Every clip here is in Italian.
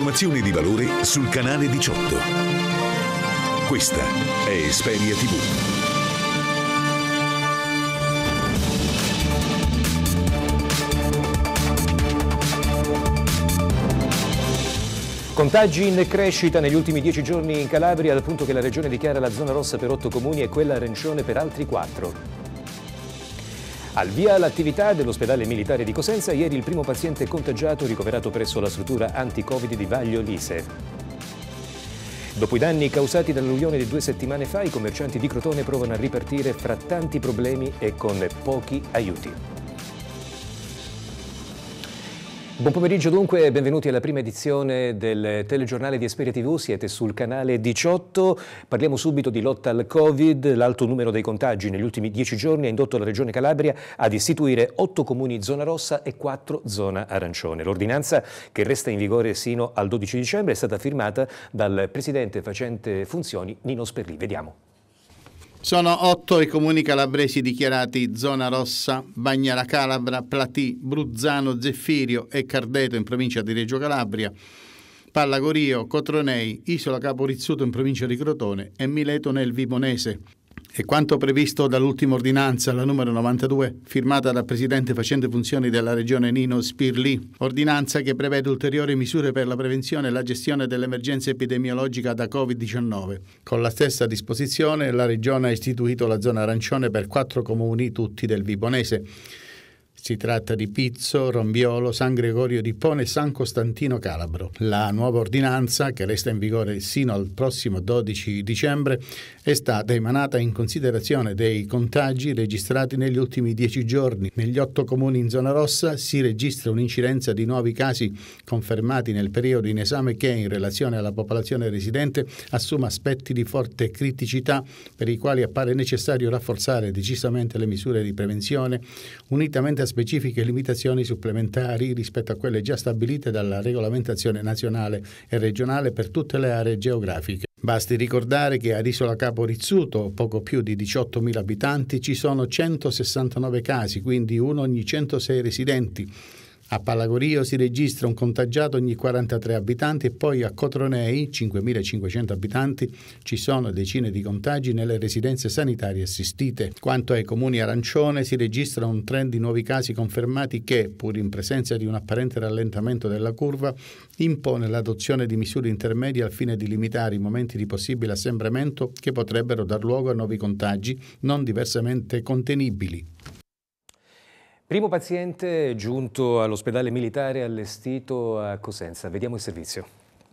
Informazioni di valore sul canale 18. Questa è Esperia TV. Contagi in crescita negli ultimi 10 giorni in Calabria, al punto che la regione dichiara la zona rossa per 8 comuni e quella arancione per altri 4. Al via l'attività dell'ospedale militare di Cosenza, ieri il primo paziente contagiato ricoverato presso la struttura anti-Covid di Vaglio Lise. Dopo i danni causati dall'alluvione di 2 settimane fa, i commercianti di Crotone provano a ripartire fra tanti problemi e con pochi aiuti. Buon pomeriggio dunque e benvenuti alla prima edizione del telegiornale di Esperia TV, siete sul canale 18, parliamo subito di lotta al Covid. L'alto numero dei contagi negli ultimi 10 giorni ha indotto la Regione Calabria ad istituire 8 comuni zona rossa e 4 zona arancione. L'ordinanza, che resta in vigore sino al 12 dicembre, è stata firmata dal presidente facente funzioni Nino Sperlì. Vediamo. Sono 8 i comuni calabresi dichiarati zona rossa: Bagnara Calabra, Platì, Bruzzano, Zeffirio e Cardeto in provincia di Reggio Calabria, Pallagorio, Cotronei, Isola Capo Rizzuto in provincia di Crotone e Mileto nel Vibonese. E quanto previsto dall'ultima ordinanza, la numero 92, firmata dal presidente facente funzioni della regione Nino Spirlì, ordinanza che prevede ulteriori misure per la prevenzione e la gestione dell'emergenza epidemiologica da Covid-19. Con la stessa disposizione la regione ha istituito la zona arancione per 4 comuni, tutti del Vibonese. Si tratta di Pizzo, Rombiolo, San Gregorio di Pone e San Costantino Calabro. La nuova ordinanza, che resta in vigore sino al prossimo 12 dicembre, è stata emanata in considerazione dei contagi registrati negli ultimi 10 giorni. Negli 8 comuni in zona rossa si registra un'incidenza di nuovi casi confermati nel periodo in esame che, in relazione alla popolazione residente, assume aspetti di forte criticità per i quali appare necessario rafforzare decisamente le misure di prevenzione, unitamente a specifiche limitazioni supplementari rispetto a quelle già stabilite dalla regolamentazione nazionale e regionale per tutte le aree geografiche. Basti ricordare che ad Isola Capo Rizzuto, poco più di 18.000 abitanti, ci sono 169 casi, quindi uno ogni 106 residenti. A Pallagorio si registra un contagiato ogni 43 abitanti e poi a Cotronei, 5.500 abitanti, ci sono decine di contagi nelle residenze sanitarie assistite. Quanto ai comuni arancione si registra un trend di nuovi casi confermati che, pur in presenza di un apparente rallentamento della curva, impone l'adozione di misure intermedie al fine di limitare i momenti di possibile assembramento che potrebbero dar luogo a nuovi contagi non diversamente contenibili. Primo paziente giunto all'ospedale militare allestito a Cosenza. Vediamo il servizio.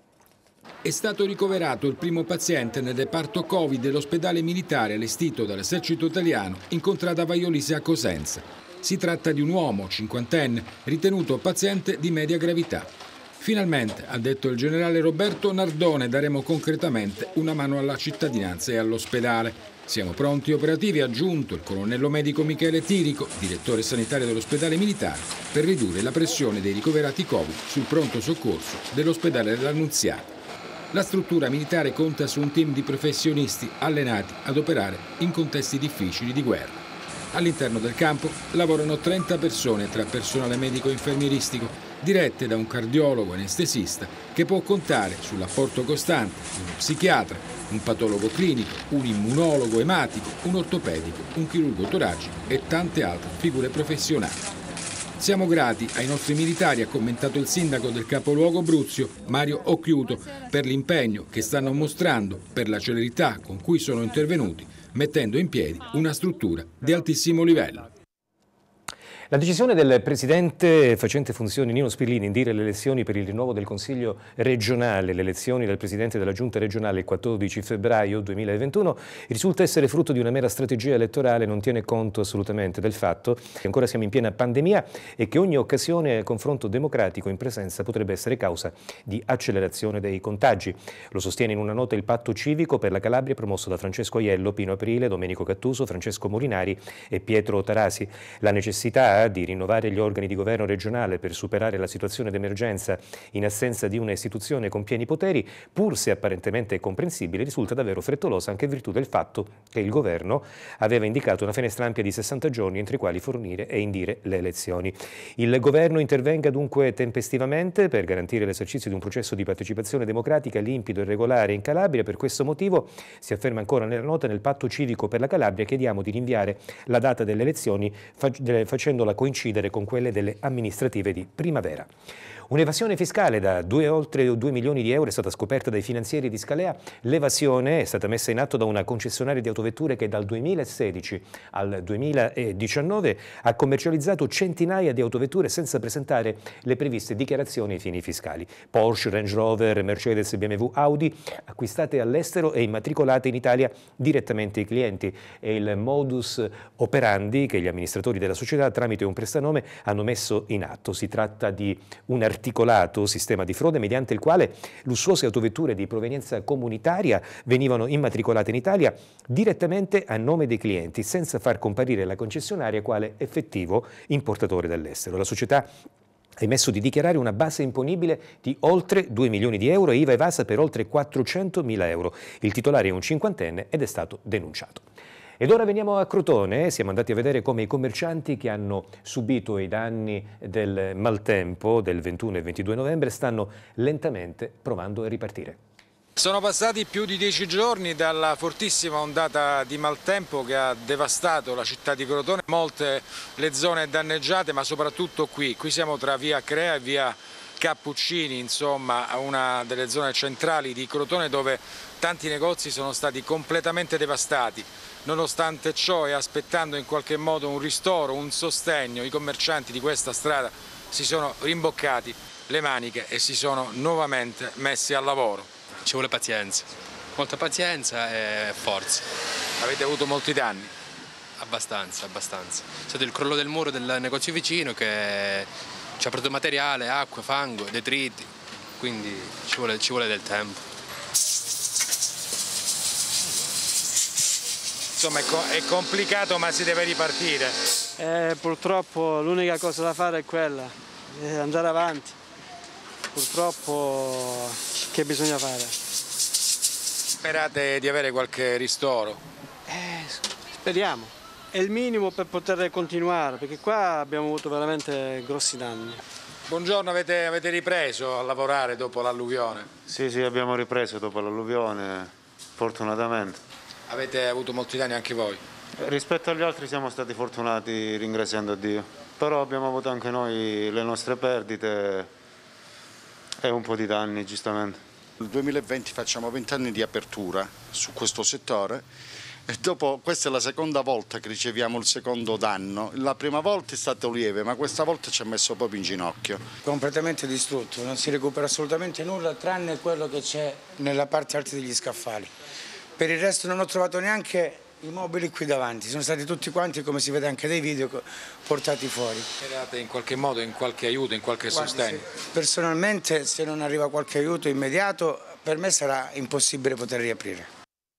È stato ricoverato il primo paziente nel reparto Covid dell'ospedale militare allestito dall'esercito italiano in contrada Vaglio Lise a Cosenza. Si tratta di un uomo cinquantenne ritenuto paziente di media gravità. Finalmente, ha detto il generale Roberto Nardone, daremo concretamente una mano alla cittadinanza e all'ospedale. Siamo pronti e operativi, ha aggiunto il colonnello medico Michele Tirico, direttore sanitario dell'ospedale militare, per ridurre la pressione dei ricoverati Covid sul pronto soccorso dell'ospedale dell'Annunziata. La struttura militare conta su un team di professionisti allenati ad operare in contesti difficili di guerra. All'interno del campo lavorano 30 persone tra personale medico e infermieristico, dirette da un cardiologo anestesista che può contare sull'apporto costante di uno psichiatra, un patologo clinico, un immunologo ematico, un ortopedico, un chirurgo toracico e tante altre figure professionali. Siamo grati ai nostri militari, ha commentato il sindaco del capoluogo Bruzio, Mario Occhiuto, per l'impegno che stanno mostrando, per la celerità con cui sono intervenuti, mettendo in piedi una struttura di altissimo livello. La decisione del presidente facente funzioni Nino Spirlì di indire le elezioni per il rinnovo del Consiglio regionale, le elezioni del presidente della Giunta regionale il 14 febbraio 2021, risulta essere frutto di una mera strategia elettorale, non tiene conto assolutamente del fatto che ancora siamo in piena pandemia e che ogni occasione al confronto democratico in presenza potrebbe essere causa di accelerazione dei contagi. Lo sostiene in una nota il Patto Civico per la Calabria promosso da Francesco Aiello, Pino Aprile, Domenico Cattuso, Francesco Molinari e Pietro Tarasi. La necessità volontà di rinnovare gli organi di governo regionale per superare la situazione d'emergenza in assenza di un'istituzione con pieni poteri, pur se apparentemente comprensibile, risulta davvero frettolosa anche in virtù del fatto che il governo aveva indicato una finestra ampia di 60 giorni entro i quali fornire e indire le elezioni. Il governo intervenga dunque tempestivamente per garantire l'esercizio di un processo di partecipazione democratica limpido e regolare in Calabria. Per questo motivo, si afferma ancora nella nota, nel patto civico per la Calabria chiediamo di rinviare la data delle elezioni facendola coincidere con quelle delle amministrative di primavera. Un'evasione fiscale da oltre 2 milioni di euro è stata scoperta dai finanzieri di Scalea. L'evasione è stata messa in atto da una concessionaria di autovetture che dal 2016 al 2019 ha commercializzato centinaia di autovetture senza presentare le previste dichiarazioni ai fini fiscali. Porsche, Range Rover, Mercedes, BMW, Audi, acquistate all'estero e immatricolate in Italia direttamente ai clienti. È il modus operandi che gli amministratori della società tramite un prestanome hanno messo in atto. Si tratta di un articolato sistema di frode mediante il quale lussuose autovetture di provenienza comunitaria venivano immatricolate in Italia direttamente a nome dei clienti senza far comparire la concessionaria quale effettivo importatore dall'estero. La società ha emesso di dichiarare una base imponibile di oltre 2 milioni di euro e IVA evasa per oltre 400.000 euro. Il titolare è un cinquantenne ed è stato denunciato. Ed ora veniamo a Crotone, siamo andati a vedere come i commercianti che hanno subito i danni del maltempo del 21 e 22 novembre stanno lentamente provando a ripartire. Sono passati più di 10 giorni dalla fortissima ondata di maltempo che ha devastato la città di Crotone, molte le zone danneggiate, ma soprattutto qui siamo tra via Crea e via Cappuccini, insomma una delle zone centrali di Crotone dove tanti negozi sono stati completamente devastati. Nonostante ciò e aspettando in qualche modo un ristoro, un sostegno, i commercianti di questa strada si sono rimboccati le maniche e si sono nuovamente messi al lavoro. Ci vuole pazienza, molta pazienza e forza. Avete avuto molti danni? Abbastanza. C'è stato il crollo del muro del negozio vicino che ci ha preso materiale, acqua, fango, detriti, quindi ci vuole del tempo. Insomma è complicato ma si deve ripartire. Purtroppo l'unica cosa da fare è quella, andare avanti. Purtroppo che bisogna fare? Sperate di avere qualche ristoro? Speriamo. È il minimo per poter continuare, perché qua abbiamo avuto veramente grossi danni. Buongiorno, avete ripreso a lavorare dopo l'alluvione? Sì, abbiamo ripreso dopo l'alluvione, fortunatamente. Avete avuto molti danni anche voi? Rispetto agli altri siamo stati fortunati, ringraziando Dio, però abbiamo avuto anche noi le nostre perdite e un po' di danni, giustamente. Nel 2020 facciamo 20 anni di apertura su questo settore e dopo questa è la seconda volta che riceviamo il secondo danno. La prima volta è stato lieve, ma questa volta ci ha messo proprio in ginocchio. Completamente distrutto, non si recupera assolutamente nulla tranne quello che c'è nella parte alta degli scaffali. Per il resto non ho trovato neanche i mobili qui davanti, sono stati tutti quanti, come si vede anche dai video, portati fuori. Sperate in qualche modo, in qualche aiuto, in qualche sostegno? Personalmente se non arriva qualche aiuto immediato per me sarà impossibile poter riaprire.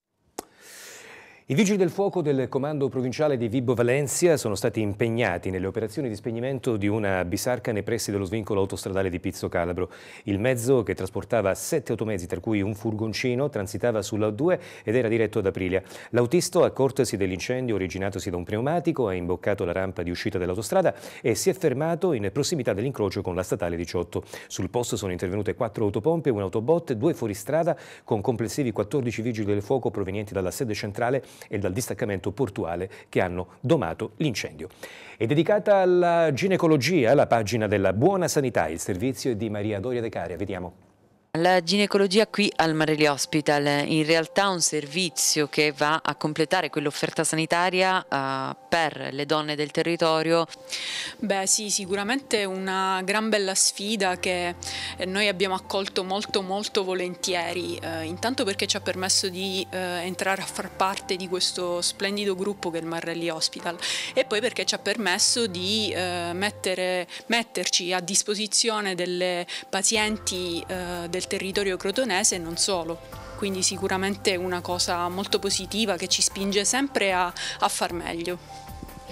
I vigili del fuoco del comando provinciale di Vibo Valentia sono stati impegnati nelle operazioni di spegnimento di una bisarca nei pressi dello svincolo autostradale di Pizzo Calabro. Il mezzo, che trasportava 7 automezzi, tra cui un furgoncino, transitava sulla A2 ed era diretto ad Aprilia. L'autisto, accortosi dell'incendio originatosi da un pneumatico, ha imboccato la rampa di uscita dell'autostrada e si è fermato in prossimità dell'incrocio con la statale 18. Sul posto sono intervenute 4 autopompe, un autobot, 2 fuoristrada con complessivi 14 vigili del fuoco provenienti dalla sede centrale e dal distaccamento portuale che hanno domato l'incendio. È dedicata alla ginecologia la pagina della Buona Sanità, il servizio è di Maria Doria De Caria. Vediamo. La ginecologia qui al Marelli Hospital, in realtà un servizio che va a completare quell'offerta sanitaria per le donne del territorio. Beh sì, sicuramente una gran bella sfida che noi abbiamo accolto molto volentieri, intanto perché ci ha permesso di entrare a far parte di questo splendido gruppo che è il Marelli Hospital e poi perché ci ha permesso di metterci a disposizione delle pazienti del territorio crotonese e non solo, quindi sicuramente una cosa molto positiva che ci spinge sempre a far meglio.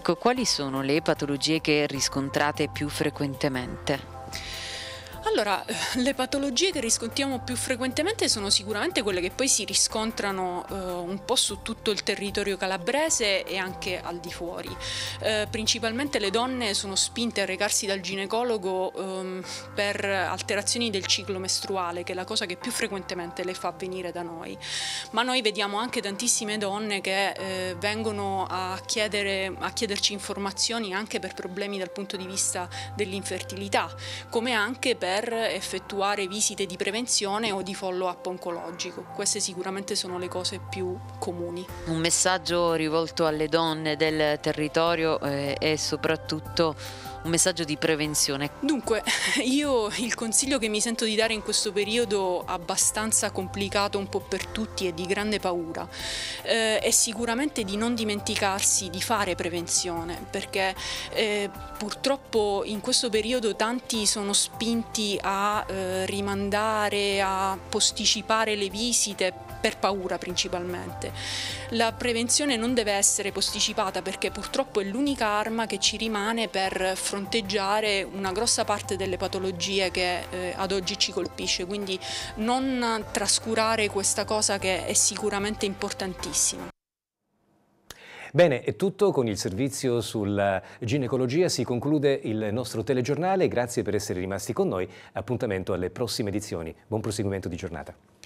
Ecco, quali sono le patologie che riscontrate più frequentemente? Allora, le patologie che riscontriamo più frequentemente sono sicuramente quelle che poi si riscontrano un po' su tutto il territorio calabrese e anche al di fuori. Principalmente le donne sono spinte a recarsi dal ginecologo per alterazioni del ciclo mestruale, che è la cosa che più frequentemente le fa venire da noi. Ma noi vediamo anche tantissime donne che vengono a chiederci informazioni anche per problemi dal punto di vista dell'infertilità, come anche per effettuare visite di prevenzione o di follow-up oncologico. Queste sicuramente sono le cose più comuni. Un messaggio rivolto alle donne del territorio e soprattutto un messaggio di prevenzione. Dunque, io il consiglio che mi sento di dare in questo periodo abbastanza complicato un po' per tutti e di grande paura è sicuramente di non dimenticarsi di fare prevenzione, perché purtroppo in questo periodo tanti sono spinti a rimandare, a posticipare le visite per paura principalmente. La prevenzione non deve essere posticipata, perché purtroppo è l'unica arma che ci rimane per fronteggiare una grossa parte delle patologie che ad oggi ci colpisce, quindi non trascurare questa cosa che è sicuramente importantissima. Bene, è tutto con il servizio sulla ginecologia. Si conclude il nostro telegiornale. Grazie per essere rimasti con noi. Appuntamento alle prossime edizioni. Buon proseguimento di giornata.